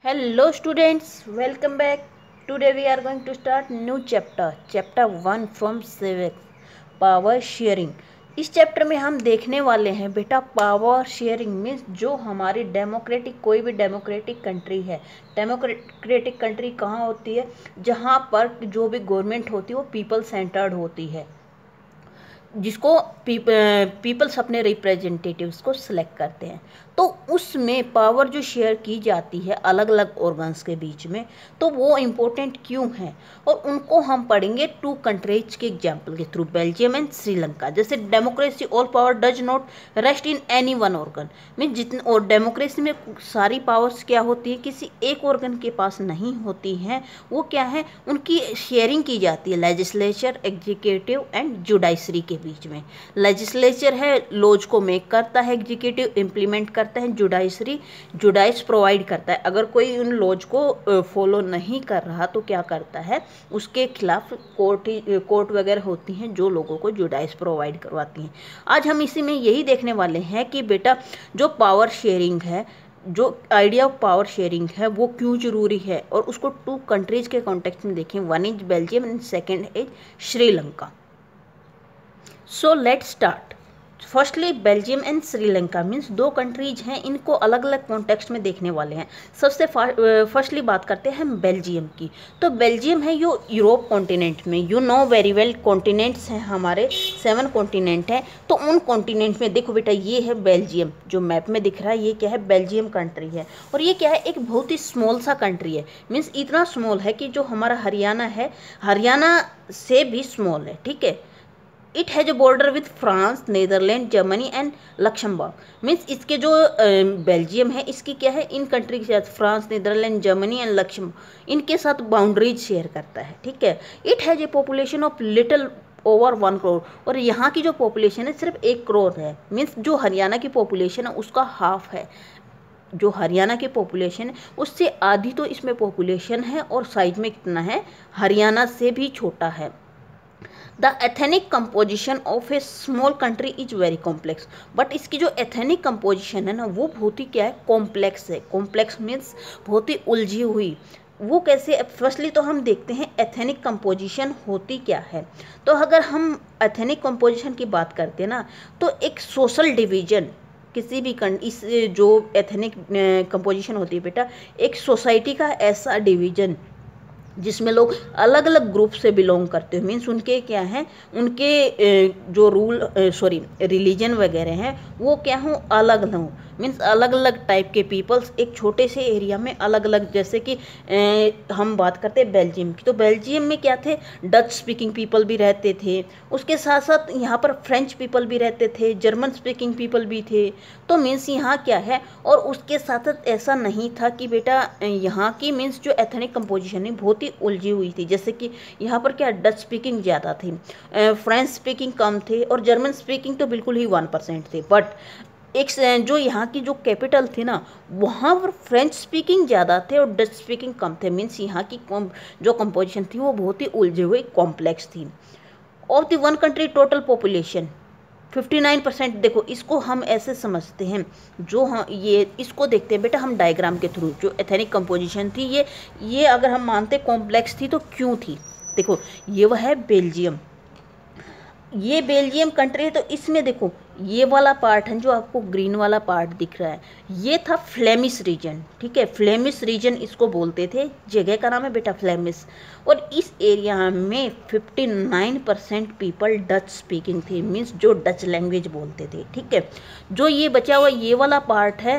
Hello students, welcome back. Today we are going to start new chapter 1 from civics, power sharing. इस chapter में हम देखने वाले हैं बेटा पावर शेयरिंग मीन्स जो हमारी डेमोक्रेटिक कोई भी डेमोक्रेटिक कंट्री है। डेमोक्रेटिक कंट्री कहाँ होती है? जहाँ पर जो भी गवर्नमेंट होती है वो पीपल सेंटर्ड होती है, जिसको पीपल्स अपने रिप्रेजेंटेटिव्स को सिलेक्ट करते हैं। तो उसमें पावर जो शेयर की जाती है अलग अलग ऑर्गन्स के बीच में, तो वो इम्पोर्टेंट क्यों है और उनको हम पढ़ेंगे टू कंट्रीज के एग्जाम्पल के थ्रू, बेल्जियम एंड श्रीलंका। जैसे democracy all power does not rest in any one organ, mean जितने और डेमोक्रेसी में सारी पावर्स क्या होती है किसी एक ऑर्गन के पास नहीं होती हैं, वो क्या है उनकी शेयरिंग की जाती है लेजिस्लेचर, एग्जीक्यूटिव एंड जुडिशरी के बीच में। लेजिस्लेचर है लॉज को मेक करता है, एग्जीक्यूटिव इम्प्लीमेंट करता है, जुडाइस प्रोवाइड करता है। अगर कोई उन लॉज को फॉलो नहीं कर रहा तो क्या करता है, उसके खिलाफ कोर्ट वगैरह होती हैं जो लोगों को जुडाइस प्रोवाइड करवाती हैं। आज हम इसी में यही देखने वाले हैं कि बेटा जो पावर शेयरिंग है, जो आइडिया ऑफ पावर शेयरिंग है वो क्यों जरूरी है, और उसको टू कंट्रीज के कॉन्टेक्स्ट में देखें। One is Belgium and second is Sri Lanka. So let's start. Firstly Belgium and Sri Lanka means दो कंट्रीज हैं, इनको अलग अलग कॉन्टेक्स्ट में देखने वाले हैं। सबसे फर्स्टली बात करते हैं हम बेल्जियम की। तो बेल्जियम है यो यूरोप कॉन्टिनेंट में, you know very well continents हैं हमारे, 7 कॉन्टिनेंट हैं। तो उन कॉन्टिनेंट में देखो बेटा ये है बेल्जियम, जो मैप में दिख रहा है ये क्या है, बेल्जियम कंट्री है। और ये क्या है, एक बहुत ही स्मॉल सा कंट्री है, मीन्स इतना स्मॉल है कि जो हमारा हरियाणा है, हरियाणा से भी स्मॉल है, ठीक है। It has a border with France, Netherlands, Germany and Luxembourg. Means इसके जो बेल्जियम है इसकी क्या है, इन कंट्री के साथ France, Netherlands, Germany and Luxembourg इनके साथ बाउंड्रीज शेयर करता है, ठीक है। It has a population of little over 1 crore, और यहाँ की जो पॉपुलेशन है सिर्फ 1 करोड़ है। मीन्स जो हरियाणा की पॉपुलेशन है उसका हाफ है। जो हरियाणा की पॉपुलेशन है उससे आधी तो इसमें पॉपुलेशन है, और साइज में कितना है, हरियाणा से भी छोटा है। The ethnic composition of a small country is very complex, but इसकी जो एथेनिक कंपोजिशन है ना वो बहुत ही क्या है, कॉम्प्लेक्स है। कॉम्प्लेक्स मीन्स बहुत ही उलझी हुई। वो कैसे, फर्स्टली तो हम देखते हैं एथेनिक कंपोजिशन होती क्या है। तो अगर हम एथेनिक कंपोजिशन की बात करते हैं ना, तो एक सोशल डिवीजन किसी भी इस जो एथेनिक कंपोजिशन होती है बेटा, एक सोसाइटी का ऐसा डिवीजन जिसमें लोग अलग अलग ग्रुप से बिलोंग करते हैं। मीन्स उनके क्या हैं, उनके जो रिलीजन वगैरह हैं वो क्या हों, अलग अलग हों। मीन्स अलग अलग टाइप के पीपल्स एक छोटे से एरिया में अलग अलग, जैसे कि हम बात करते हैं बेल्जियम की, तो बेल्जियम में क्या थे, डच स्पीकिंग पीपल भी रहते थे, उसके साथ साथ यहाँ पर फ्रेंच पीपल भी रहते थे, जर्मन स्पीकिंग पीपल भी थे। तो मीन्स यहाँ क्या है, और उसके साथ साथ ऐसा नहीं था कि बेटा यहाँ की मीन्स जो एथनिक कंपोजिशन है बहुत ही उलझी हुई थी। जैसे कि यहाँ पर क्या डच स्पीकिंग ज़्यादा थी, फ्रेंच स्पीकिंग कम थे, और जर्मन स्पीकिंग तो बिल्कुल ही 1% थे। बट एक जो यहाँ की जो कैपिटल थी ना वहाँ पर फ्रेंच स्पीकिंग ज़्यादा थे और डच स्पीकिंग कम थे। मीन्स यहाँ की जो कंपोजिशन थी वो बहुत ही उलझी हुई कॉम्प्लेक्स थी। Of the one country total population 59%। देखो इसको हम ऐसे समझते हैं, जो हम ये इसको देखते हैं बेटा हम डायग्राम के थ्रू। जो एथेनिक कंपोजिशन थी ये अगर हम मानते कॉम्प्लेक्स थी तो क्यों थी, देखो ये वह है बेल्जियम, ये बेल्जियम कंट्री है। तो इसमें देखो ये वाला पार्ट है जो आपको ग्रीन वाला पार्ट दिख रहा है, ये था फ्लेमिश रीजन, ठीक है। फ्लेमिश रीजन इसको बोलते थे, जगह का नाम है बेटा फ्लेमिश। और इस एरिया में 59% पीपल डच स्पीकिंग थे, मीन्स जो डच लैंग्वेज बोलते थे, ठीक है। जो ये बचा हुआ ये वाला पार्ट है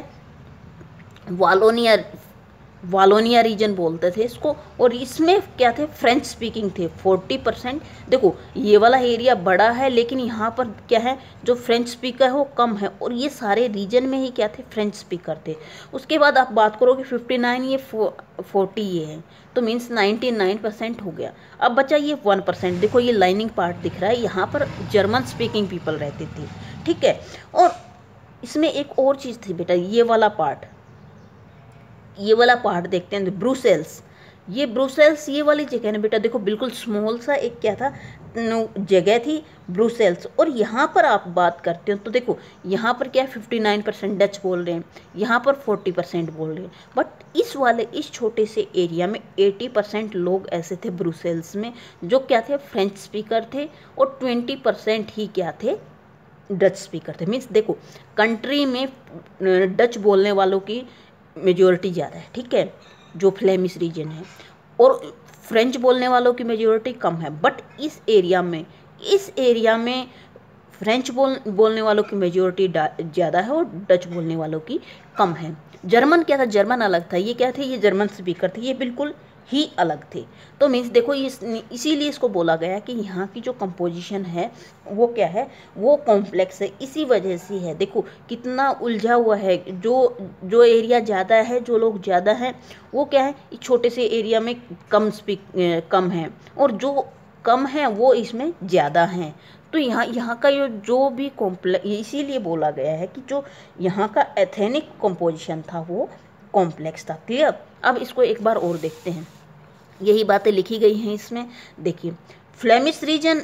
वालोनिया रीजन बोलते थे इसको, और इसमें क्या थे, फ्रेंच स्पीकिंग थे 40%। देखो ये वाला एरिया बड़ा है लेकिन यहाँ पर क्या है, जो फ्रेंच स्पीकर है वो कम है, और ये सारे रीजन में ही क्या थे, फ्रेंच स्पीकर थे। उसके बाद आप बात करोगे 59 ये 40 ये है, तो मीन्स 99% हो गया। अब बचा ये 1%, देखो ये लाइनिंग पार्ट दिख रहा है, यहाँ पर जर्मन स्पीकिंग पीपल रहते थे, ठीक है। और इसमें एक और चीज़ थी बेटा, ये वाला पार्ट देखते हैं, ब्रुसेल्स। ये ब्रुसेल्स ये वाली जगह ना बेटा, देखो बिल्कुल स्मॉल सा एक क्या था जगह थी ब्रुसेल्स। और यहाँ पर आप बात करते हो तो देखो यहाँ पर क्या 59% डच बोल रहे हैं, यहाँ पर 40% बोल रहे हैं। बट इस छोटे से एरिया में 80% लोग ऐसे थे ब्रुसेल्स में जो क्या थे, फ्रेंच स्पीकर थे, और 20% ही क्या थे, डच स्पीकर थे। मीन्स देखो कंट्री में डच बोलने वालों की मेजोरिटी ज़्यादा है, ठीक है, जो फ्लेमिश रीजन है, और फ्रेंच बोलने वालों की मेजोरिटी कम है। बट इस एरिया में फ्रेंच बोलने वालों की मेजोरिटी ज़्यादा है और डच बोलने वालों की कम है। जर्मन क्या था, जर्मन अलग था, ये क्या थे, ये जर्मन स्पीकर थे, ये बिल्कुल ही अलग थे। तो मीन्स देखो इसीलिए इसको बोला गया कि यहाँ की जो कंपोजिशन है वो क्या है, वो कॉम्प्लेक्स है, इसी वजह से है। देखो कितना उलझा हुआ है, जो एरिया ज़्यादा है, जो लोग ज़्यादा हैं वो क्या है, इस छोटे से एरिया में कम है, और जो कम है वो इसमें ज़्यादा हैं। तो यहाँ का जो भी कॉम्प्लेक्स, इसीलिए बोला गया है कि जो यहाँ का एथेनिक कंपोजिशन था वो कॉम्प्लेक्स था। क्लियर। अब इसको एक बार और देखते हैं, यही बातें लिखी गई हैं इसमें। देखिए Flemish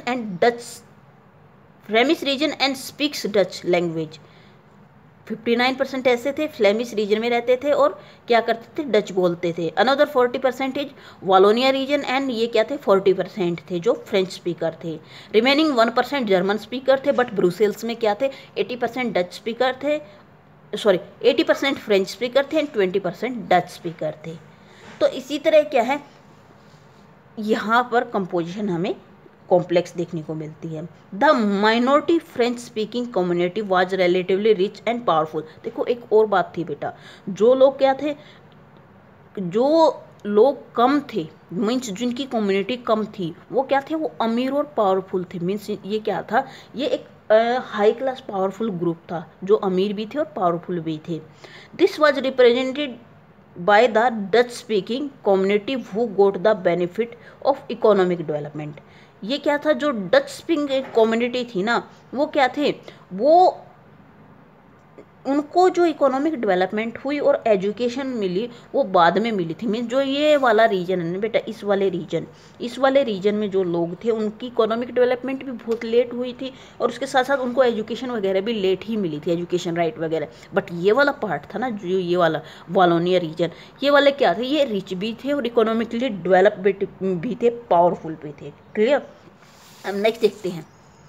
region and speaks Dutch language, 59% ऐसे थे फ्लेमिश रीजन में रहते थे और क्या करते थे, डच बोलते थे। अनदर 40% वालोनिया रीजन एंड ये क्या थे, 40% थे जो फ्रेंच स्पीकर थे। रिमेनिंग 1% जर्मन स्पीकर थे। बट ब्रुसेल्स में क्या थे, 80% डच स्पीकर थे, 80% फ्रेंच स्पीकर थे एंड 20% डच स्पीकर थे। तो इसी तरह क्या है, यहाँ पर कंपोजिशन हमें कॉम्प्लेक्स देखने को मिलती है। The minority French speaking community was relatively rich and powerful. देखो एक और बात थी बेटा, जो लोग क्या थे, जो लोग कम थे, मीन्स जिनकी कम्युनिटी कम थी, वो क्या थे, वो अमीर और पावरफुल थे। मीन्स ये क्या था, ये एक हाई क्लास पावरफुल ग्रुप था, जो अमीर भी थे और पावरफुल भी थे। This was represented by the Dutch speaking community who got the benefit of economic development. ये क्या था, जो डच स्पीकिंग कम्युनिटी थी ना, वो क्या थे, वो उनको जो इकोनॉमिक डेवलपमेंट हुई और एजुकेशन मिली वो बाद में मिली थी। मीन्स जो ये वाला रीजन है ना बेटा, इस वाले रीजन में जो लोग थे उनकी इकोनॉमिक डेवलपमेंट भी बहुत लेट हुई थी, और उसके साथ साथ उनको एजुकेशन वगैरह भी लेट ही मिली थी, एजुकेशन राइट वगैरह। बट ये वाला पार्ट था ना, जो ये वाला वालोनिया रीजन, ये वाले क्या थे, ये रिच भी थे और इकोनॉमिकली डेवलप भी थे, पावरफुल भी थे। क्लियर। अब नेक्स्ट देखते हैं।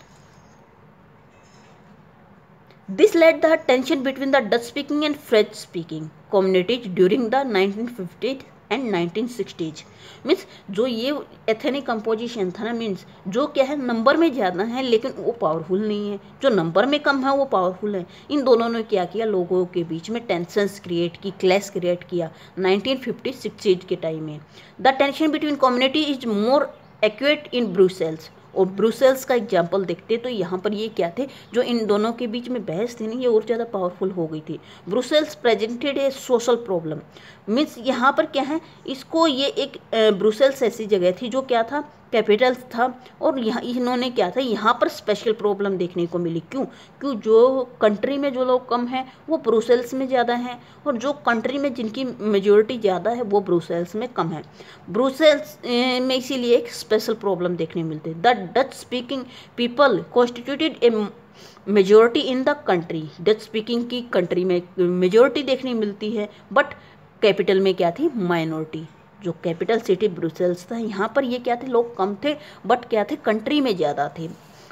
This led the tension between the Dutch-speaking and French-speaking communities during the 1950s and 1960s। Means जो ये एथेनिक कंपोजिशन था ना, मीन्स जो क्या है नंबर में ज़्यादा है लेकिन वो पावरफुल नहीं है, जो नंबर में कम है वो पावरफुल है। इन दोनों ने क्या किया, लोगों के बीच में टेंशंस क्रिएट की, क्लैश क्रिएट किया 1950-60s के टाइम में। The tension between community is more acute in Brussels. और ब्रुसेल्स का एग्जाम्पल देखते तो यहाँ पर ये क्या थे, जो इन दोनों के बीच में बहस थी ना, ये और ज़्यादा पावरफुल हो गई थी। Brussels presented a social problem. Means यहाँ पर क्या है, इसको ये एक ब्रुसेल्स ऐसी जगह थी जो क्या था, कैपिटल था, और यहाँ इन्होंने क्या था, यहाँ पर स्पेशल प्रॉब्लम देखने को मिली। क्यों जो कंट्री में जो लोग कम हैं वो ब्रुसेल्स में ज़्यादा हैं, और जो कंट्री में जिनकी मेजोरिटी ज़्यादा है वो ब्रुसेल्स में कम है। ब्रुसेल्स में इसीलिए एक स्पेशल प्रॉब्लम देखने मिलती है। The Dutch speaking people constituted a majority in the country. Dutch speaking की कंट्री में मेजोरिटी देखने मिलती है, बट कैपिटल में क्या थी, माइनॉरिटी। जो कैपिटल सिटी ब्रुसेल्स था, यहाँ पर ये क्या थे, लोग कम थे बट क्या थे, कंट्री में ज़्यादा थे।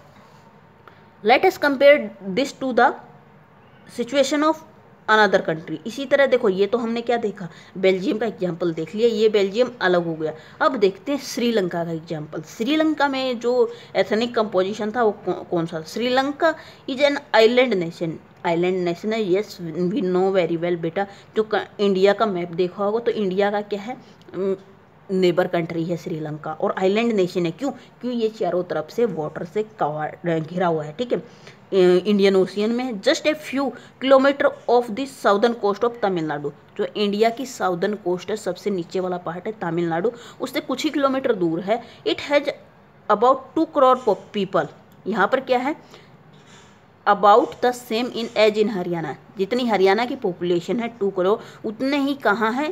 Let us compare this to the situation of another country. इसी तरह देखो, ये तो हमने क्या देखा, बेल्जियम का एग्जाम्पल देख लिया, ये बेल्जियम अलग हो गया। अब देखते हैं श्रीलंका का एग्जाम्पल। श्रीलंका में जो एथनिक कंपोजिशन था वो कौन सा, Sri Lanka is an island nation. Island nation है, yes we know very well बेटा। जो इंडिया का मैप देखा होगा तो इंडिया का क्या है, नेबर कंट्री है श्रीलंका, और आइलैंड नेशन है। क्यों ये चारों तरफ से वाटर से घिरा हुआ है, ठीक है, इंडियन ओशियन में। Just a few kilometre off the southern coast of Tamil Nadu. जो इंडिया की साउदर्न कोस्ट है, सबसे नीचे वाला पार्ट है तमिलनाडु, उससे कुछ ही किलोमीटर दूर है। It has about 2 crore people. यहाँ पर क्या है, about the same in as in Haryana. जितनी हरियाणा की पॉपुलेशन है 2 करोड़, उतने ही कहाँ है,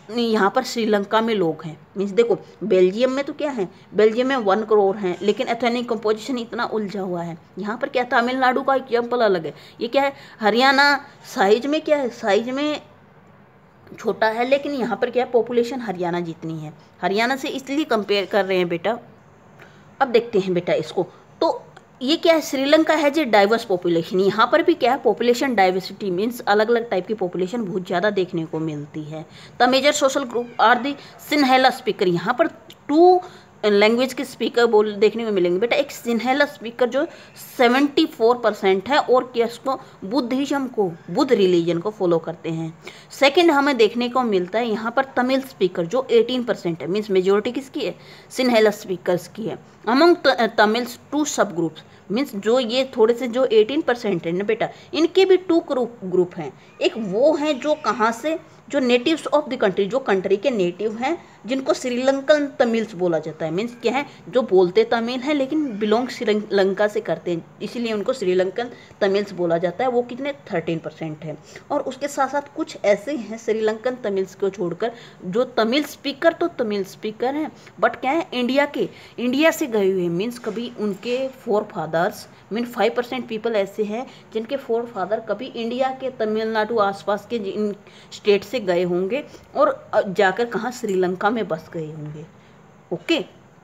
यहाँ पर श्रीलंका में लोग हैं। मीन्स देखो बेल्जियम में तो क्या है, बेल्जियम में 1 करोड़ हैं, लेकिन एथनिक कंपोजिशन इतना उलझा हुआ है। यहाँ पर क्या, तमिलनाडु का एग्जाम्पल अलग है। ये क्या है, हरियाणा साइज में क्या है, साइज में छोटा है, लेकिन यहाँ पर क्या है, पॉपुलेशन हरियाणा जितनी है। हरियाणा से इसलिए कंपेयर कर रहे हैं बेटा। अब देखते हैं बेटा इसको, तो ये क्या है, श्रीलंका है जो डाइवर्स पॉपुलेशन। यहाँ पर भी क्या है, पॉपुलेशन डाइवर्सिटी मीन्स अलग अलग टाइप की पॉपुलेशन बहुत ज़्यादा देखने को मिलती है। The major social group are the Sinhala speaker. यहाँ पर 2 लैंग्वेज के स्पीकर देखने को मिलेंगे बेटा। एक सिन्हेला स्पीकर जो 74% है, और क्या इसको बुद्धिज्म को, बुद्ध रिलीजन को फॉलो करते हैं। सेकंड हमें देखने को मिलता है यहाँ पर तमिल स्पीकर जो 18% है। मीन्स मेजोरिटी किसकी है, सिन्हेला स्पीकर्स की है। अमंग तमिल्स 2 सब ग्रुप्स। मीन्स जो ये थोड़े से जो 18% है ना बेटा, इनके भी 2 ग्रुप हैं। एक वो हैं जो कहाँ से, जो नेटिव्स ऑफ द कंट्री, जो कंट्री के नेटिव हैं, जिनको श्रीलंकन तमिल्स बोला जाता है। मीन्स क्या है, जो बोलते तमिल हैं लेकिन बिलोंग श्रीलंका से करते हैं, इसीलिए उनको श्रीलंकन तमिल्स बोला जाता है। वो कितने 13% है। और उसके साथ साथ कुछ ऐसे हैं श्रीलंकन तमिल्स को छोड़कर जो तमिल स्पीकर, तो तमिल स्पीकर हैं बट क्या है, इंडिया से गए हुए। मीन्स कभी उनके फोर फादर्स, मीन 5% पीपल ऐसे हैं जिनके फोर फादर कभी इंडिया के तमिलनाडु आसपास के जिन स्टेट से गए होंगे और जाकर कहाँ, श्रीलंका में बस गए होंगे। ओके,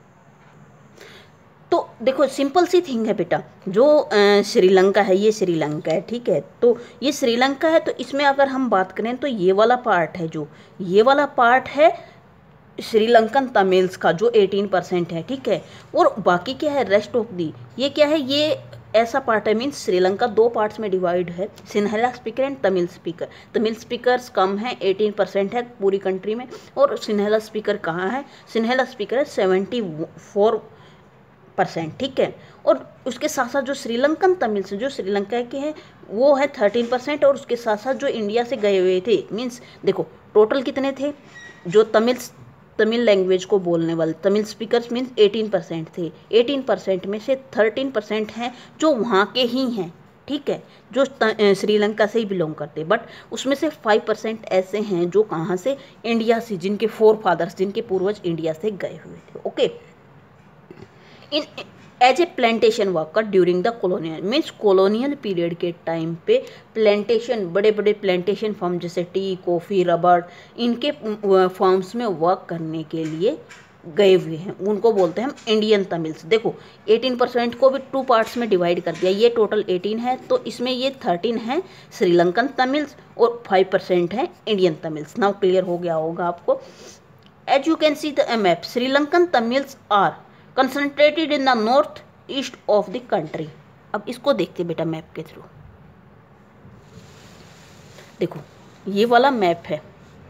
तो देखो सिंपल सी थिंग है बेटा, जो श्रीलंका है, ये श्रीलंका है, ठीक है। तो ये श्रीलंका है, तो इसमें अगर हम बात करें तो ये वाला पार्ट है, जो ये वाला पार्ट है श्रीलंकन तमिल्स का जो 18% है, ठीक है। और बाकी क्या है, रेस्ट ऑफ दी, ये क्या है, ये ऐसा पार्ट है। मीन्स श्रीलंका 2 पार्ट्स में डिवाइड है, Sinhala speaker and Tamil speaker. Tamil speakers कम है, 18% है पूरी कंट्री में। और सिन्हेला स्पीकर कहाँ है, सिन्हेला स्पीकर है 74%, ठीक है। और उसके साथ साथ जो श्रीलंकन तमिल्स जो श्रीलंका के हैं वो है 13%। और उसके साथ साथ जो इंडिया से गए हुए थे, मीन्स देखो टोटल कितने थे, जो तमिल लैंग्वेज को बोलने वाले तमिल स्पीकर्स मीन्स 18% थे। 18% में से 13% हैं जो वहाँ के ही हैं, ठीक है, जो श्रीलंका से ही बिलोंग करते। बट उसमें से 5% ऐसे हैं जो कहाँ से, इंडिया से, जिनके फोर फादर्स, जिनके पूर्वज इंडिया से गए हुए थे। Okay, in as a plantation worker during the colonial, means colonial period के टाइम पे प्लांटेशन, बड़े बड़े प्लांटेशन फार्म जैसे टी, कॉफ़ी, रबर, इनके फार्म्स में वर्क करने के लिए गए हुए हैं, उनको बोलते हैं हम इंडियन तमिल्स। देखो 18% को भी 2 पार्ट्स में डिवाइड कर दिया, ये टोटल 18 है, तो इसमें ये 13 है श्रीलंकन तमिल्स और 5% है इंडियन तमिल्स। नाउ क्लियर हो गया होगा आपको। As you can see the map, Sri Lankan Tamils are concentrated in the north east of the country. अब इसको देखते बेटा मैप के थ्रू। देखो ये वाला मैप है,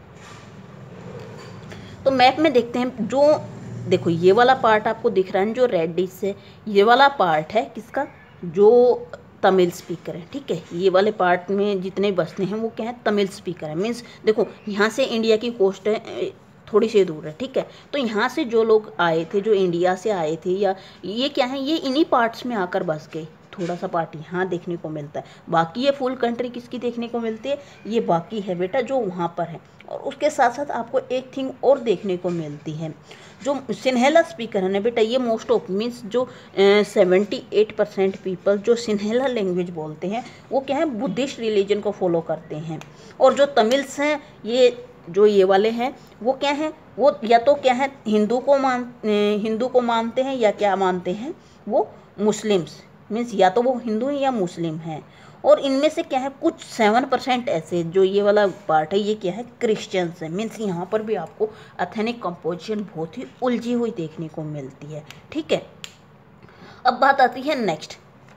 तो मैप में देखते हैं, जो देखो ये वाला पार्ट आपको दिख रहा है जो रेडिश से, ये वाला पार्ट है किसका, जो तमिल स्पीकर है, ठीक है। ये वाले पार्ट में जितने बसते हैं वो क्या है, तमिल स्पीकर है। मीन्स देखो यहाँ से इंडिया की कोस्ट है, थोड़ी सी दूर है, ठीक है। तो यहाँ से जो लोग आए थे, जो इंडिया से आए थे, या ये क्या है, ये इन्हीं पार्ट्स में आकर बस गए। थोड़ा सा पार्ट यहाँ देखने को मिलता है, बाकी ये फुल कंट्री किसकी देखने को मिलती है, ये बाकी है बेटा जो वहाँ पर है। और उसके साथ साथ आपको एक थिंग और देखने को मिलती है, जो सिन्हेला स्पीकर है ना बेटा, ये मोस्ट ऑफ मीन्स जो 78% पीपल जो सिन्हेला लैंग्वेज बोलते हैं वो क्या है, बुद्धिस्ट रिलीजन को फॉलो करते हैं। और जो तमिल्स हैं, ये जो ये वाले हैं वो क्या है, वो या तो क्या है हिंदू को मानते हैं, या क्या मानते हैं वो मुस्लिम्स, मीन्स या तो वो हिंदू हैं या मुस्लिम हैं। और इनमें से क्या है कुछ 7% ऐसे, जो ये वाला पार्ट है ये क्या है, क्रिश्चियंस है। मीन्स यहाँ पर भी आपको एथनिक कंपोजिशन बहुत ही उलझी हुई देखने को मिलती है, ठीक है। अब बात आती है next,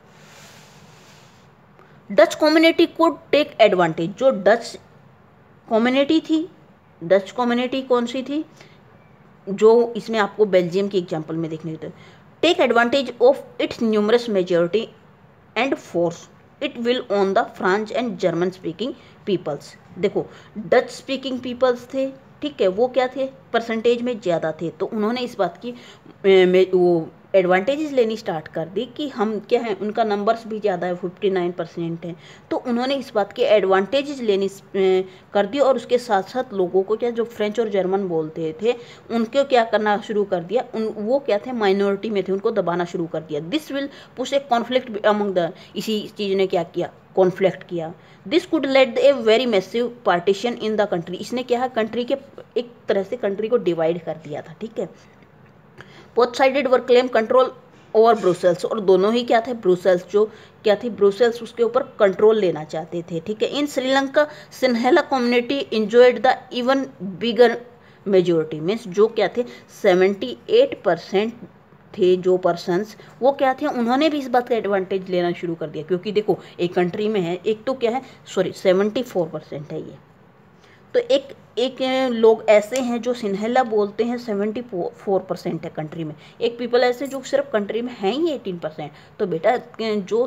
Dutch community could take advantage. जो डच कम्युनिटी थी, डच कम्युनिटी कौन सी थी, जो इसमें आपको बेल्जियम की एग्जांपल में देखने को, take advantage of its numerous majority and force it will on the French and German speaking peoples. देखो डच स्पीकिंग पीपल्स थे, ठीक है, वो क्या थे, परसेंटेज में ज़्यादा थे, तो उन्होंने इस बात की वो एडवांटेजेस लेनी स्टार्ट कर दी कि हम क्या है, उनका नंबर्स भी ज़्यादा है, 59% है, तो उन्होंने इस बात के एडवांटेजेस लेनी कर दी। और उसके साथ साथ लोगों को क्या, जो फ्रेंच और जर्मन बोलते थे उनको क्या करना शुरू कर दिया, वो क्या थे, माइनॉरिटी में थे, उनको दबाना शुरू कर दिया। This will push a conflict among the, इसी चीज़ ने क्या किया, कॉन्फ्लिक्ट किया। This could lead a very massive partition in the country, इसने क्या है, कंट्री के एक तरह से कंट्री को डिवाइड कर दिया था, ठीक है। Both sided were claim control over Brussels, और दोनों ही क्या थे, ब्रुसेल्स जो क्या थी, ब्रुसेल्स उसके ऊपर कंट्रोल लेना चाहते थे, ठीक है। In Sri Lanka Sinhala community enjoyed the even bigger majority, means जो क्या थे 78% थे जो पर्सन्स, वो क्या थे, उन्होंने भी इस बात का एडवांटेज लेना शुरू कर दिया। क्योंकि देखो एक कंट्री में है, एक तो क्या है, सॉरी 74% है ये, तो एक लोग ऐसे हैं जो सिन्हेला बोलते हैं, 74% है कंट्री में। एक पीपल ऐसे जो सिर्फ कंट्री में हैं ही 18%। तो बेटा जो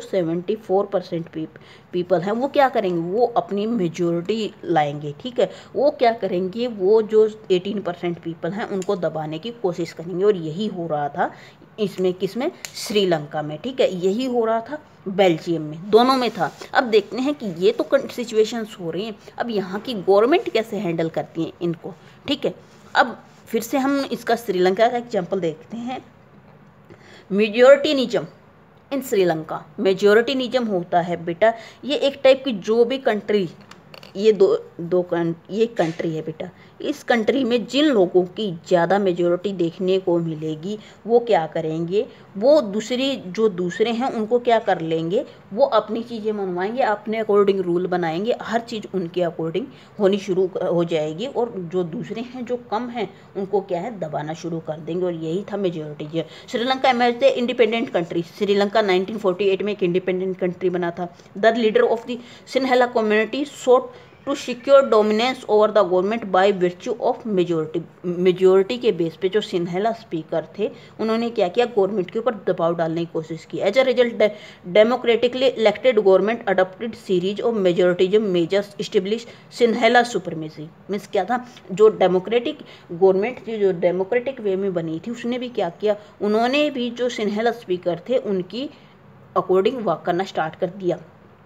74% पीपल हैं वो क्या करेंगे, वो अपनी मेजोरिटी लाएंगे, ठीक है। वो क्या करेंगे, वो जो 18% पीपल हैं उनको दबाने की कोशिश करेंगे। और यही हो रहा था इसमें, किसमें, श्रीलंका में, ठीक है। यही हो रहा था बेल्जियम में, दोनों में था। अब देखते हैं कि ये तो सिचुएशंस हो रही हैं, अब यहाँ की गवर्नमेंट कैसे हैंडल करती हैं इनको, ठीक है। अब फिर से हम इसका श्रीलंका का एग्जांपल देखते हैं। मेजोरिटीनिज्म इन श्रीलंका, मेजोरिटीनिज्म होता है बेटा, ये एक टाइप की जो भी कंट्री, ये ये कंट्री है बेटा, इस कंट्री में जिन लोगों की ज़्यादा मेजोरिटी देखने को मिलेगी वो क्या करेंगे, वो दूसरे हैं उनको क्या कर लेंगे, वो अपनी चीज़ें मनवाएंगे, अपने अकॉर्डिंग रूल बनाएंगे, हर चीज़ उनके अकॉर्डिंग होनी शुरू हो जाएगी। और जो दूसरे हैं जो कम हैं उनको क्या है, दबाना शुरू कर देंगे। और यही था majority. Sri Lanka emerge the independent country, Sri Lanka 1948 में एक इंडिपेंडेंट कंट्री बना था। The leader of the Sinhala community sought to secure dominance over the government by virtue of majority के बेस पे जो सिन्हेला स्पीकर थे उन्होंने क्या किया, गवर्नमेंट के ऊपर दबाव डालने की कोशिश की। As a result democratically elected government adopted series of majoritism measures establish Sinhala supremacy. Means क्या था, जो डेमोक्रेटिक गवर्नमेंट थी, जो डेमोक्रेटिक वे में बनी थी, उसने भी क्या किया, उन्होंने भी जो सिन्हेला स्पीकर थे उनकी अकॉर्डिंग वर्क करना स्टार्ट कर दिया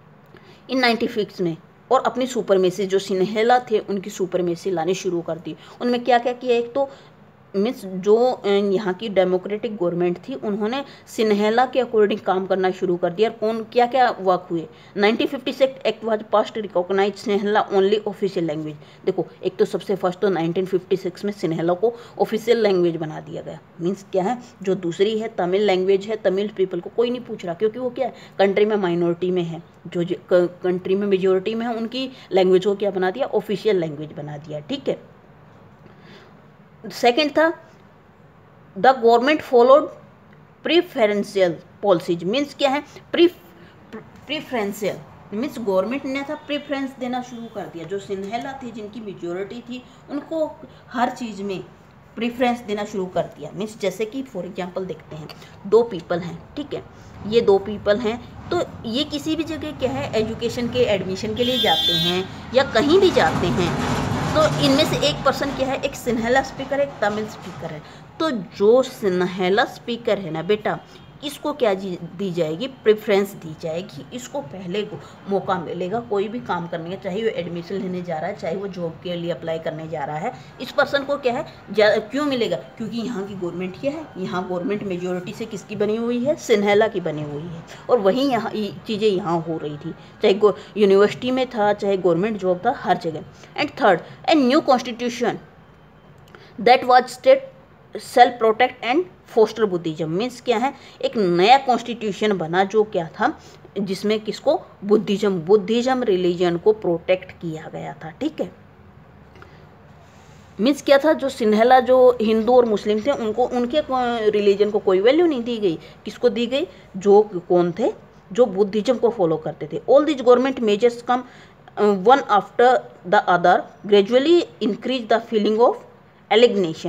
इन 96 में। और अपनी सुपरमेसी, जो सिन्हेला थे उनकी सुपरमेसी लानी शुरू कर दी। उनमें क्या क्या किया, एक तो मीन्स जो यहाँ की डेमोक्रेटिक गवर्नमेंट थी उन्होंने सिन्हेला के अकॉर्डिंग काम करना शुरू कर दिया। कौन क्या क्या वर्क हुए, 1956 act was passed recognise Sinhala only official language. देखो एक तो सबसे फर्स्ट तो 1956 में सिन्हेला को ऑफिशियल लैंग्वेज बना दिया गया। मीन्स क्या है, जो दूसरी है तमिल लैंग्वेज है, तमिल पीपल को कोई नहीं पूछ रहा, क्योंकि वो क्या है, कंट्री में माइनॉरिटी में है, जो कंट्री में मेजोरिटी में है उनकी लैंग्वेज को क्या बना दिया, ऑफिशियल लैंग्वेज बना दिया, ठीक है। सेकेंड था, the government followed preferential policies. Means क्या है, प्रीफरेंशियल मीन्स गवर्नमेंट ने था प्रीफरेंस देना शुरू कर दिया। जो सिन्हेला थी जिनकी मेजोरिटी थी उनको हर चीज़ में प्रीफरेंस देना शुरू कर दिया। मीन्स जैसे कि फॉर एग्जांपल देखते हैं, दो पीपल हैं, ठीक है, ये दो पीपल हैं, तो ये किसी भी जगह क्या है, एजुकेशन के एडमिशन के लिए जाते हैं या कहीं भी जाते हैं, तो इनमें से एक पर्सन क्या है, एक सिन्हेला स्पीकर है, एक तमिल स्पीकर है। तो जो सिन्हेला स्पीकर है ना बेटा, इसको क्या दी जाएगी, प्रेफरेंस दी जाएगी, इसको पहले मौका मिलेगा कोई भी काम करने का, चाहे वो एडमिशन लेने जा रहा है, चाहे वो जॉब के लिए अप्लाई करने जा रहा है, इस पर्सन को क्या है क्यों मिलेगा, क्योंकि यहाँ की गवर्नमेंट क्या है, यहाँ गवर्नमेंट मेजोरिटी से किसकी बनी हुई है, सिन्हेला की बनी हुई है। और वहीं यहाँ चीज़ें यहाँ हो रही थी, चाहे यूनिवर्सिटी में था, चाहे गवर्नमेंट जॉब था, हर जगह। And third, a new constitution that was state self protect and foster Buddhism. Means क्या है, एक नया कॉन्स्टिट्यूशन बना जो क्या था, जिसमें किसको, बुद्धिज्म रिलीजन को प्रोटेक्ट किया गया था, ठीक है। मीन्स क्या था, जो सिन्हेला जो हिंदू और मुस्लिम थे उनको उनके रिलीजन को कोई वैल्यू नहीं दी गई, किसको दी गई, जो कौन थे, जो बुद्धिज्म को फॉलो करते थे। All this government measures come one after the other gradually increase the feeling of alienation.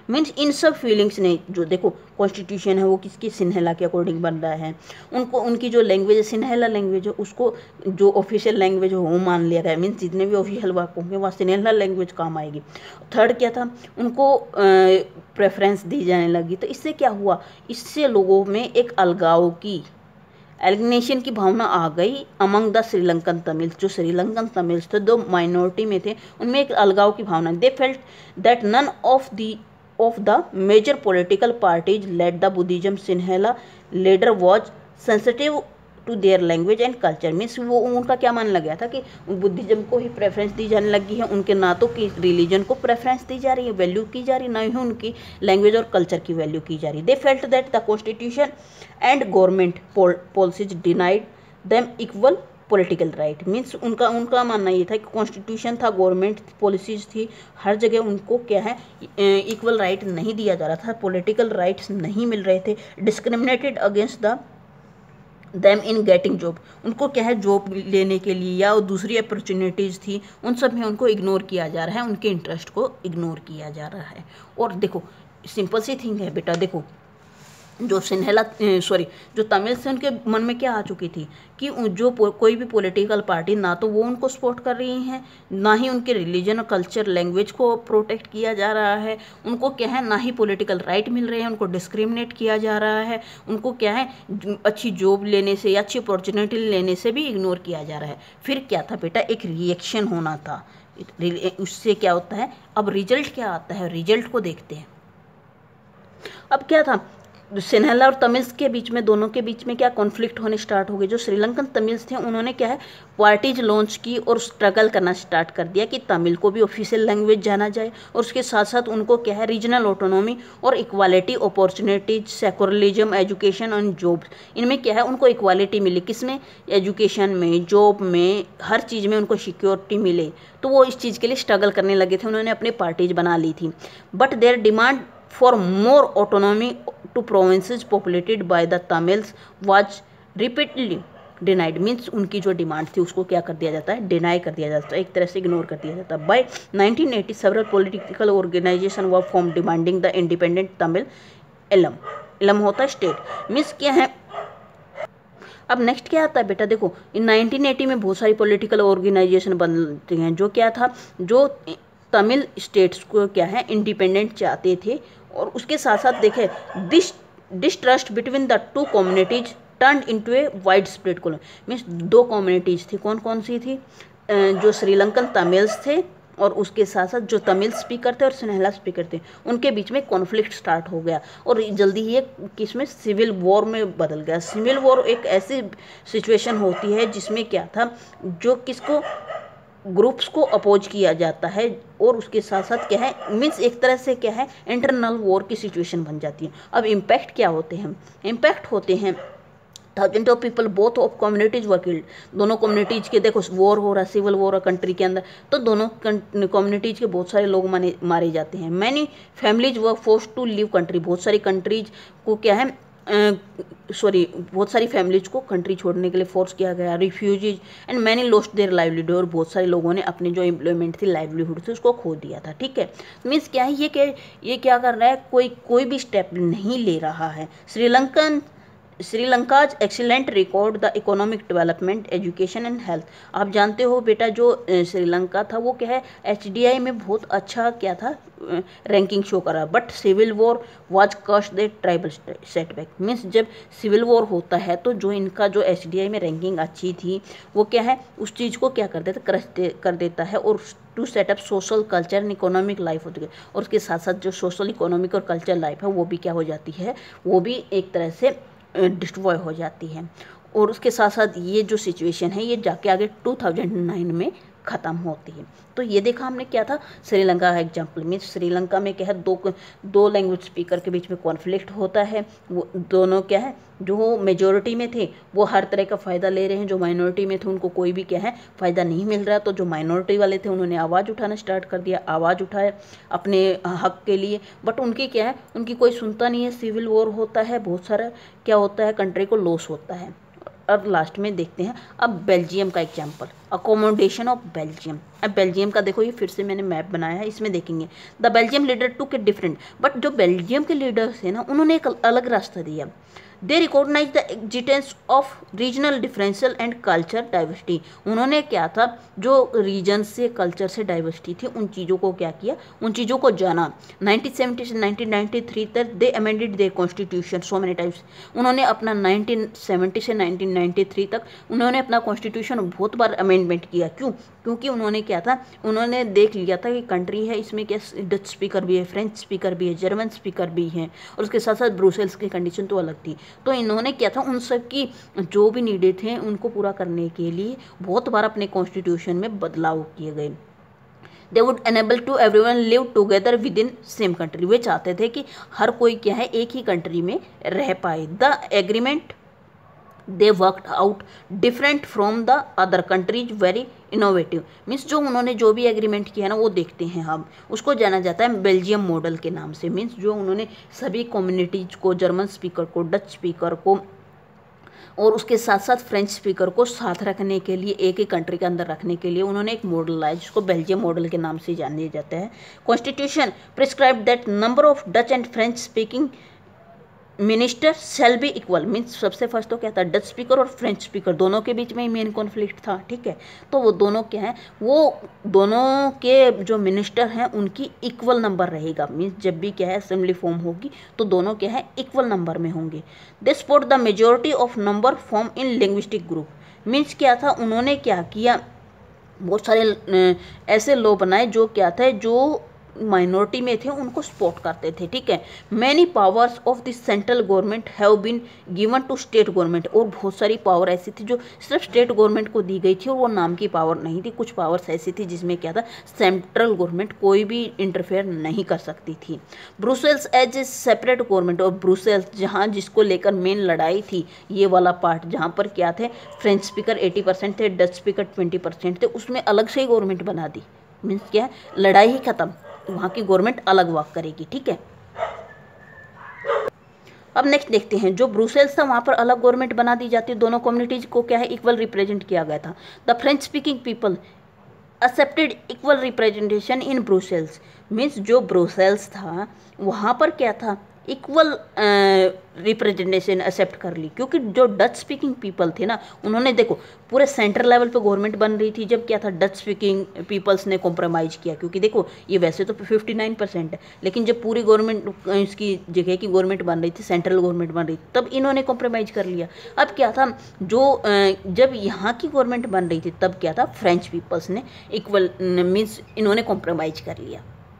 Means इन सब फीलिंग्स ने जो देखो कॉन्स्टिट्यूशन है वो किसकी सिन्हेला के अकॉर्डिंग बन रहा है, उनको उनकी जो लैंग्वेज है सिन्हेला लैंग्वेज है उसको जो ऑफिशियल लैंग्वेज हो वो मान लिया गया, मीन्स जितने भी ऑफिशियल वर्क होंगे वहाँ सिन्हेला लैंग्वेज काम आएगी। थर्ड क्या था, उनको प्रेफरेंस दी जाने लगी। तो इससे क्या हुआ, इससे लोगों में एक अलगाव की एलिगनेशन की भावना आ गई अमंग द श्रीलंकन तमिल्स। जो श्रीलंकन तमिल्स थे, दो माइनॉरिटी में थे, उनमें एक अलगाव की भावना। They felt that none of the major political parties led the Buddhism Sinhala leader was sensitive to their language and culture। Means वो उनका क्या मानने लग गया था कि बुद्धिज्म को ही प्रेफरेंस दी जाने लगी है, उनके ना तो कि रिलीजन को प्रेफरेंस दी जा रही है, वैल्यू की जा रही है, ना ही उनकी लैंग्वेज और कल्चर की वैल्यू की जा रही है। They felt that the constitution and government policies denied them equal political right. Means उनका मानना ये था कि कॉन्स्टिट्यूशन था, गवर्नमेंट पॉलिसीज थी, हर जगह उनको क्या है इक्वल राइट नहीं दिया जा रहा था, पॉलिटिकल राइट्स नहीं मिल रहे थे। Discriminated against the them in getting job, उनको क्या है जॉब लेने के लिए या दूसरी अपॉर्चुनिटीज़ थी, उन सब में उनको इग्नोर किया जा रहा है, उनके इंटरेस्ट को इग्नोर किया जा रहा है। और देखो सिंपल सी थिंग है बेटा, देखो जो जो तमिल से उनके मन में क्या आ चुकी थी कि जो कोई भी पॉलिटिकल पार्टी ना तो वो उनको सपोर्ट कर रही हैं, ना ही उनके रिलीजन और कल्चर लैंग्वेज को प्रोटेक्ट किया जा रहा है, उनको क्या है ना ही पॉलिटिकल राइट मिल रहे हैं, उनको डिस्क्रिमिनेट किया जा रहा है, उनको क्या है अच्छी जॉब लेने से या अच्छी अपॉर्चुनिटी लेने से भी इग्नोर किया जा रहा है। फिर क्या था बेटा, एक रिएक्शन होना था, उससे क्या होता है, अब रिजल्ट क्या आता है, रिजल्ट को देखते हैं। अब क्या था, सिन्हेला और तमिल्स के बीच में, दोनों के बीच में क्या कॉन्फ्लिक्ट होने स्टार्ट हो गए। जो श्रीलंकन तमिल्स थे उन्होंने क्या है पार्टीज लॉन्च की और स्ट्रगल करना स्टार्ट कर दिया कि तमिल को भी ऑफिशियल लैंग्वेज जाना जाए, और उसके साथ साथ उनको क्या है रीजनल ऑटोनॉमी और equality opportunities, secularism, education and job, इनमें क्या है उनको इक्वालिटी मिली। किसमें, एजुकेशन में, जॉब में, हर चीज़ में उनको सिक्योरिटी मिले। तो वो इस चीज़ के लिए स्ट्रगल करने लगे थे, उन्होंने अपनी पार्टीज बना ली थी। But their demand for more autonomy to provinces populated by the Tamils was repeatedly denied। Means उनकी जो डिमांड थी उसको क्या कर दिया जाता है, डिनाई कर दिया जाता है, एक तरह से इग्नोर कर दिया जाता है। By 1980 several political organization were formed demanding the independent Tamil इलम होता है स्टेट। मीन्स क्या है, अब नेक्स्ट क्या आता है बेटा, देखो इन 1980 में बहुत सारी पॉलिटिकल ऑर्गेनाइजेशन बनती हैं, जो क्या था, जो तमिल स्टेट्स को क्या है इंडिपेंडेंट चाहते थे। और उसके साथ साथ देखे distrust between the two communities turn into a wide spread colony. Means दो कम्युनिटीज थी, कौन कौन सी थी, जो श्रीलंकन तमिल्स थे और उसके साथ साथ जो तमिल स्पीकर थे और सिन्हेला स्पीकर थे, उनके बीच में कॉन्फ्लिक्ट स्टार्ट हो गया और जल्दी ही एक किसमें सिविल वॉर में बदल गया। सिविल वॉर एक ऐसी सिचुएशन होती है जिसमें क्या था, जो किसको ग्रुप्स को अपोज किया जाता है और उसके साथ साथ क्या है मीन्स एक तरह से क्या है इंटरनल वॉर की सिचुएशन बन जाती है। अब इम्पैक्ट क्या होते हैं, इम्पैक्ट होते हैं thousand of people both of communities were killed. दोनों कम्युनिटीज के देखो वॉर हो रहा है, सिविल वॉर है कंट्री के अंदर, तो दोनों कम्युनिटीज के बहुत सारे लोग मारे जाते हैं। Many families were forced to leave country. बहुत सारी कंट्रीज को क्या है बहुत सारी फैमिलीज को कंट्री छोड़ने के लिए फोर्स किया गया। Refugees and many lost their livelihood. और बहुत सारे लोगों ने अपनी जो एम्प्लॉयमेंट थी, लाइवलीहुड थी, उसको खो दिया था। ठीक है, मीन्स क्या है ये क्या कर रहा है, कोई भी स्टेप नहीं ले रहा है। Sri Lanka's excellent record the economic development, education and health. आप जानते हो बेटा जो श्रीलंका था वो क्या है HDI में बहुत अच्छा क्या था रैंकिंग शो करा। But civil war was cost the tribal setback. Means जब सिविल वॉर होता है तो जो इनका जो HDI में रैंकिंग अच्छी थी वो क्या है उस चीज़ को क्या कर देता, क्रश कर देता है और to setup social culture and economic life होती है। और उसके साथ साथ जो सोशल इकोनॉमिक और कल्चर लाइफ है वो भी क्या हो जाती है, वो भी एक तरह से डिस्ट्रॉय हो जाती है। और उसके साथ साथ ये जो सिचुएशन है ये जाके आगे 2009 में ख़त्म होती है। तो ये देखा हमने क्या था श्रीलंका का एग्जाम्पल। मीन्स श्रीलंका में क्या है दो लैंग्वेज स्पीकर के बीच में कॉन्फ्लिक्ट होता है। वो दोनों क्या है जो मेजॉरिटी में थे वो हर तरह का फ़ायदा ले रहे हैं, जो माइनॉरिटी में थे उनको कोई भी क्या है फ़ायदा नहीं मिल रहा। तो जो माइनॉरिटी वाले थे उन्होंने आवाज़ उठाना स्टार्ट कर दिया, आवाज़ उठाया अपने हक के लिए। बट उनकी क्या है, उनकी कोई सुनता नहीं है। सिविल वॉर होता है, बहुत सारा क्या होता है कंट्री को लॉस होता है। और लास्ट में देखते हैं अब बेल्जियम का एग्जाम्पल, अकोमोडेशन ऑफ बेल्जियम। अब बेल्जियम का देखो, ये फिर से मैंने मैप बनाया है, इसमें देखेंगे the Belgium leader took a different, but जो बेल्जियम के लीडर्स थे ना, उन्होंने एक अलग रास्ता दिया। They recognise the existence of regional differential and culture diversity. उन्होंने क्या था, जो रीजन से कल्चर से डाइवर्सिटी थी उन चीज़ों को क्या किया, उन चीज़ों को जाना। 1970 से 1993 तक they amended their constitution so many times. उन्होंने अपना 1970 से 1993 तक उन्होंने अपना कॉन्स्टिट्यूशन बहुत बार अमेंडमेंट किया। क्यों? क्योंकि उन्होंने क्या था, उन्होंने देख लिया था कि कंट्री है, इसमें क्या डच स्पीकर भी है, फ्रेंच स्पीकर भी है, जर्मन स्पीकर भी हैं, और उसके साथ साथ ब्रुसेल्स की कंडीशन तो अलग थी। तो इन्होंने क्या था, उन सब की जो भी नीडेड थे उनको पूरा करने के लिए बहुत बार अपने कॉन्स्टिट्यूशन में बदलाव किए गए। They would enable to everyone live together within same country. वे चाहते थे कि हर कोई क्या है, एक ही कंट्री में रह पाए। The agreement they worked out different from the other countries very innovative. Means जो उन्होंने जो भी एग्रीमेंट किया ना, वो देखते हैं हम, उसको जाना जाता है बेल्जियम मॉडल के नाम से। मीन्स जो उन्होंने सभी कम्युनिटीज को, जर्मन स्पीकर को, डच स्पीकर को और उसके साथ साथ फ्रेंच स्पीकर को साथ रखने के लिए, एक ही कंट्री के अंदर रखने के लिए उन्होंने एक मॉडल लाया जिसको बेल्जियम मॉडल के नाम से जाना जाता है। Constitution prescribe that number of Dutch and French speaking minister shall be equal. Means सबसे फर्स्ट तो क्या था, डच स्पीकर और फ्रेंच स्पीकर दोनों के बीच में ही मेन कॉन्फ्लिक्ट था, ठीक है। तो वो दोनों क्या है, वो दोनों के जो मिनिस्टर हैं उनकी इक्वल नंबर रहेगा। मीन्स जब भी क्या है असेंबली फॉर्म होगी तो दोनों क्या है, इक्वल नंबर में होंगे। They support the majority of number form in linguistic group. Means क्या था, उन्होंने क्या किया, बहुत सारे ऐसे लॉ बनाए जो क्या था, जो माइनॉरिटी में थे उनको सपोर्ट करते थे, ठीक है। Many powers of the central government have been given to state government. और बहुत सारी पावर ऐसी थी जो सिर्फ स्टेट गवर्नमेंट को दी गई थी, और वो नाम की पावर नहीं थी। कुछ पावर्स ऐसी थी जिसमें क्या था, सेंट्रल गवर्नमेंट कोई भी इंटरफेयर नहीं कर सकती थी। Brussels as a separate government, और ब्रुसेल्स जहाँ जिसको लेकर मेन लड़ाई थी, ये वाला पार्ट जहाँ पर क्या थे, फ्रेंच स्पीकर 80% थे, डच स्पीकर 20% थे, उसमें अलग से ही गवर्नमेंट बना दी। मीन्स क्या है, लड़ाई ही खत्म, वहाँ की गवर्नमेंट अलग वर्क करेगी, ठीक है। अब नेक्स्ट देखते हैं, जो ब्रुसेल्स था वहाँ पर अलग गवर्नमेंट बना दी जाती है, दोनों कम्युनिटीज को क्या है, इक्वल रिप्रेजेंट किया गया था। The French speaking people accepted equal representation in Brussels. Means जो ब्रुसेल्स था वहाँ पर क्या था, इक्वल रिप्रेजेंटेशन एक्सेप्ट कर ली, क्योंकि जो डच स्पीकिंग पीपल थे ना, उन्होंने देखो पूरे सेंट्रल लेवल पे गवर्नमेंट बन रही थी, जब क्या था, डच स्पीकिंग पीपल्स ने कॉम्प्रोमाइज़ किया। क्योंकि देखो ये वैसे तो 59% है, लेकिन जब पूरी गवर्नमेंट इसकी जगह की गवर्नमेंट बन रही थी, सेंट्रल गवर्नमेंट बन रही थी, तब इन्होंने कॉम्प्रोमाइज़ कर लिया। अब क्या था, जो जब यहाँ की गवर्नमेंट बन रही थी तब क्या था, फ्रेंच पीपल्स ने इक्वल मीन्स इन्होंने कॉम्प्रोमाइज़ कर लिया।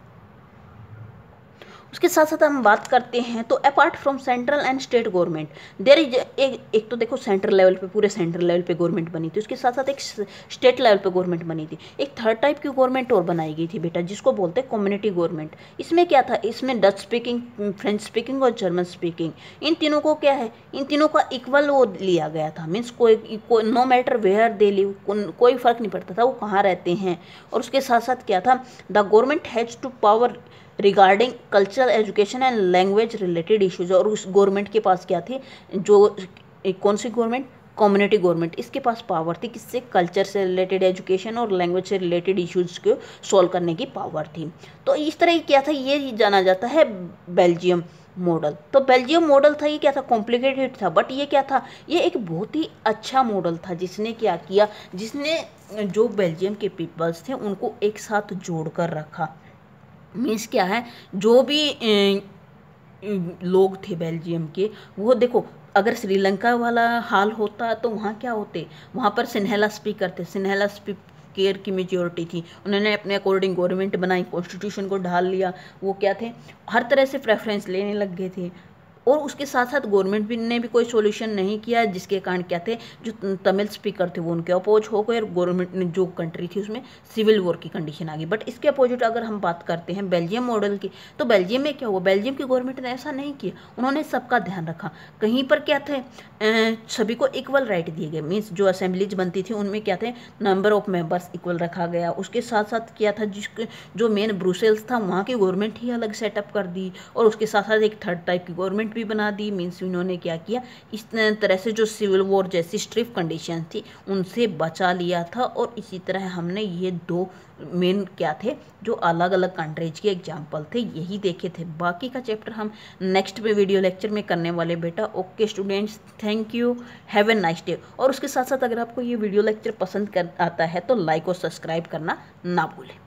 उसके साथ साथ हम बात करते हैं तो apart from central and state government there is एक तो देखो सेंट्रल लेवल पे, पूरे सेंट्रल लेवल पे गवर्नमेंट बनी थी, उसके साथ साथ एक स्टेट लेवल पे गवर्नमेंट बनी थी। एक थर्ड टाइप की गवर्नमेंट और बनाई गई थी बेटा, जिसको बोलते हैं कम्युनिटी गवर्नमेंट। इसमें क्या था, इसमें डच स्पीकिंग, फ्रेंच स्पीकिंग और जर्मन स्पीकिंग, इन तीनों को क्या है, इन तीनों का इक्वल वो लिया गया था। मीन्स कोई no matter where they live, कोई फर्क नहीं पड़ता था वो कहाँ रहते हैं। और उसके साथ साथ क्या था, the government has to power regarding cultural education and language related issues. और उस गवर्नमेंट के पास क्या थी, जो कौन सी गवर्नमेंट, कम्युनिटी गवर्नमेंट, इसके पास पावर थी किससे, कल्चर से रिलेटेड, एजुकेशन और लैंग्वेज से रिलेटेड इश्यूज को सॉल्व करने की पावर थी। तो इस तरह क्या था, ये जाना जाता है बेल्जियम मॉडल। तो बेल्जियम मॉडल था, ये क्या था, कॉम्प्लिकेटेड था, बट ये क्या था, ये एक बहुत ही अच्छा मॉडल था, जिसने क्या किया, जिसने जो बेल्जियम के पीपल्स थे उनको एक साथ जोड़ कर रखा। मीन्स क्या है, जो भी लोग थे बेल्जियम के, वो देखो अगर श्रीलंका वाला हाल होता तो वहाँ क्या होते, वहाँ पर सिन्हेला स्पीकर थे, सिन्हेला स्पीकर की मेजोरिटी थी, उन्होंने अपने अकॉर्डिंग गवर्नमेंट बनाई, कॉन्स्टिट्यूशन को ढाल लिया। वो क्या थे, हर तरह से प्रेफरेंस लेने लग गए थे। और उसके साथ साथ गवर्नमेंट भी ने भी कोई सॉल्यूशन नहीं किया, जिसके कारण क्या थे, जो तमिल स्पीकर थे वो उनके अपोज हो गए, और गवर्नमेंट ने जो कंट्री थी उसमें सिविल वॉर की कंडीशन आ गई। बट इसके अपोजिट अगर हम बात करते हैं बेल्जियम मॉडल की, तो बेल्जियम में क्या हुआ, बेल्जियम की गवर्नमेंट ने ऐसा नहीं किया, उन्होंने सबका ध्यान रखा। कहीं पर क्या थे, सभी को इक्वल राइट दिए गए। मीन्स जो असेंबलीज बनती थी उनमें क्या थे, नंबर ऑफ मेंबर्स इक्वल रखा गया। उसके साथ साथ क्या था, जो मेन ब्रुसेल्स था वहाँ की गवर्नमेंट ही अलग सेटअप कर दी, और उसके साथ साथ एक थर्ड टाइप की गवर्नमेंट भी बना दी। मीन्स इन्होंने क्या किया, इस तरह से जो सिविल वॉर जैसी स्ट्रिक्ट कंडीशन थी उनसे बचा लिया था। और इसी तरह हमने ये दो मेन क्या थे जो अलग अलग कंट्रीज के एग्जाम्पल थे यही देखे थे। बाकी का चैप्टर हम नेक्स्ट पे वीडियो लेक्चर में करने वाले बेटा। Okay students, thank you, have a nice day. और उसके साथ साथ अगर आपको ये वीडियो लेक्चर पसंद आता है तो लाइक और सब्सक्राइब करना ना भूलें।